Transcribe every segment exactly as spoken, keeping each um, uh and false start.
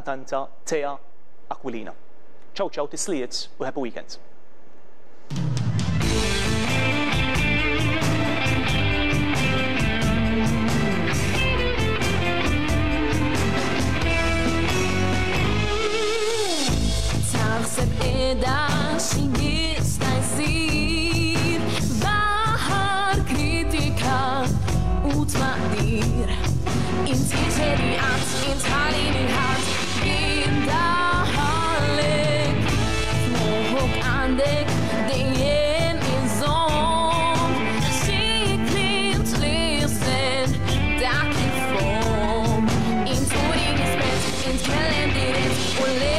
kantanta Tea Aquilina. Ciao ciao tisliet u happy weekend. Taħseb qiegħda xi jista' jsir baħar kritika u tmaqdir. Inti ġeri qatt intħalli lil ħadd jindaħħallek f'moħħok għandek dejjem iżomm xi kliem tlissen dak li fhom. Inturi rispett, intkellem dirett u li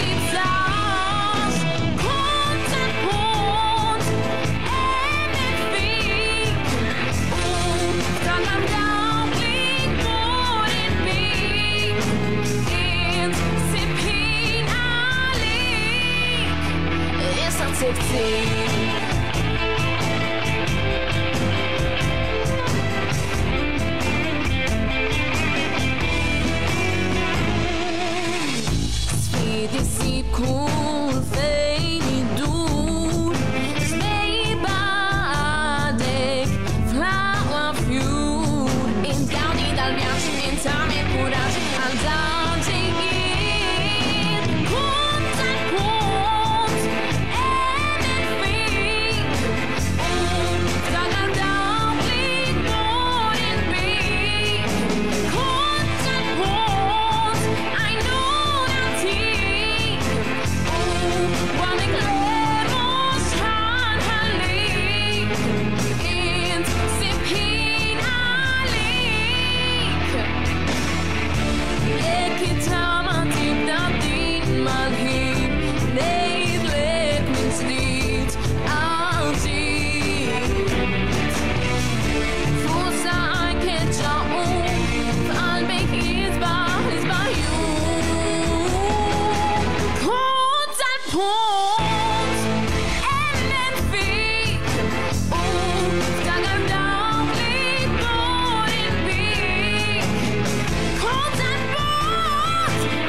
Sfidi sib kull fejn idur żmejba għadek fl-aqwa fjur. Int gawdi dal-vjaġġ, int tagħmel kuraġġ għal dawn ġejjin. Punt tal punt emmen fik u f'dagan dawk li jmurin bik. Punt tal punt għajnuna tik u għandek l-er mhux ħanħallik. Int sibħin għalik. Jekk it-tama tibda din mal-ħin ngħidlek minn ġdid għal ġid. Fusa għajkeġġa u f'qalbek jisbaħ l-isbaħjun. Punt tal-punt emmen fik u f'dagan dawk li jmurin bik. Punt tal-punt